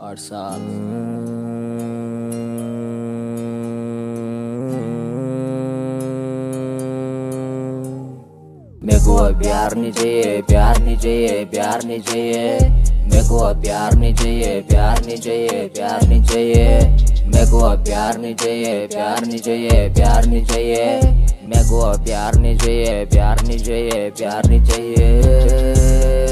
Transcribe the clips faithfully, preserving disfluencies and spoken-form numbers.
आठ साल। मेरे को अब प्यार नहीं चाहिए, प्यार नहीं चाहिए, प्यार नहीं चाहिए। मेरे को अब प्यार नहीं चाहिए, प्यार नहीं चाहिए, प्यार नहीं चाहिए। मेरे को अब प्यार नहीं चाहिए, प्यार नहीं चाहिए, प्यार नहीं चाहिए। मेरे को अब प्यार नहीं चाहिए, प्यार नहीं चाहिए, प्यार नहीं चाहिए।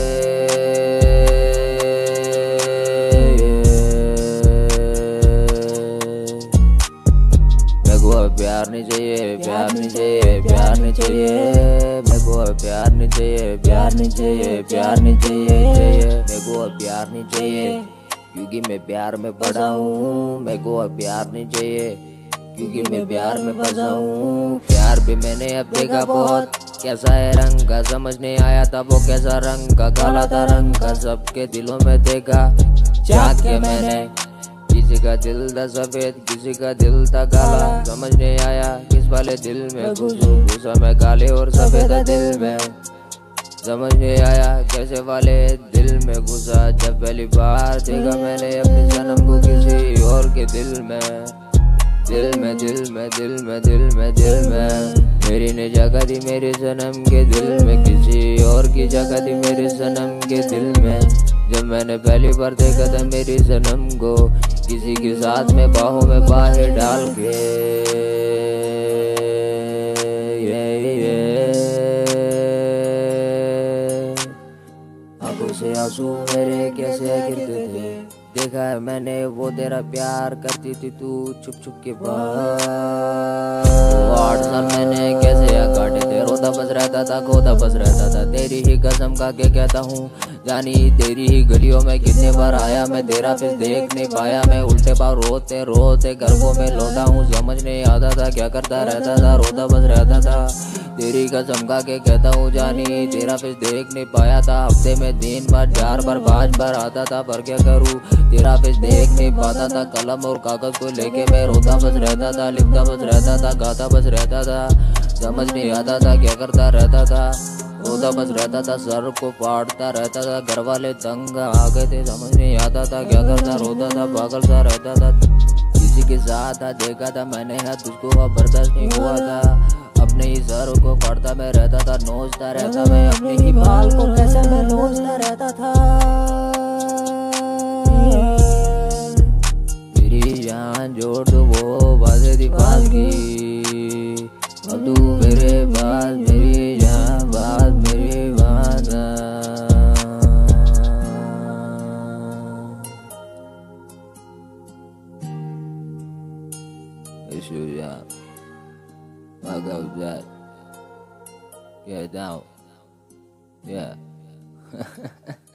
प्यार नहीं चाहिए, प्यार नहीं चाहिए, प्यार नहीं चाहिए। मेरे को अब प्यार नहीं चाहिए, प्यार नहीं चाहिए, प्यार नहीं चाहिए, चाहिए। मेरे को अब प्यार नहीं चाहिए क्योंकि मैं प्यार में पड़ा हूँ। मेरे को अब प्यार नहीं चाहिए क्योंकि मैं प्यार में फंसा हूँ। प्यार भी मैंने अब देखा बहुत, कैसा है रंग का समझ नहीं आया था। वो कैसा रंग का, काला था रंग का, सबके दिलों में देखा झांक के मैंने। किसी का दिल था सफेद, किसी का दिल था काला, समझ नहीं आया किस वाले दिल में घुसूं। घुसा मैं काले और सफेद दिल में, समझ नहीं आया कैसे वाले दिल में घुसा। जब पहली बार देखा मैंने अपने सनम को किसी और के दिल में, दिल में दिल में दिल में दिल में दिल में। मेरी ने जगह दी मेरे सनम के दिल में, किसी और की जगह दी मेरे सनम के दिल में। जब मैंने पहली बार देखा था मेरी सनम को किसी के साथ में बाहों में बाहें डाल के, ये ये आंखों से आंसू मेरे कैसे गिरते थे। देखा है मैंने वो तेरा प्यार करती थी तू छुप छुप के बाहर। आठ साल मैंने कैसे या काटे थे, रोता बस रहता था, खोता बस रहता था। तेरी ही कसम खा के कहता हूँ जानी, तेरी ही गलियों में कितने बार आया मैं, तेरा फेस देख नहीं पाया मैं। उल्टे पार रोते रोते घर को मैं लौटा हूँ, समझ नहीं आता था क्या करता रहता था, रोता बस रहता था। तेरी कसम खा के कहता हूँ जानी, तेरा फेस देख नहीं पाया था। हफ्ते में तीन बार, चार बार, पांच बार आता था, पर क्या करूँ तेरा फेस देख नहीं पाता था। कलम और कागज को लेके मैं रोता बस रहता था, लिखता बस रहता था, गाता बस रहता था। समझ नहीं आता था क्या करता रहता था, रोता बस रहता था, सर को फाड़ता रहता था। घर वाले तंग आ गए थे, समझ नहीं आता था क्या करता, रोता था, पागल सा रहता था। किसी के साथ था देखा था मैंने, है तुझको अब बर्दाश्त नहीं हुआ था। अपने ही सर को फाड़ता मैं रहता था, नोचता रहता मैं अपने ही बाल को, कैसे मैं नोचता रहता था। मेरी जान जोड़ तो वो बातें थी पास की, अब तू मेरे पास, मेरी जान बात मेरी बात। Issue, yeah. I got that. Yeah, down. Yeah.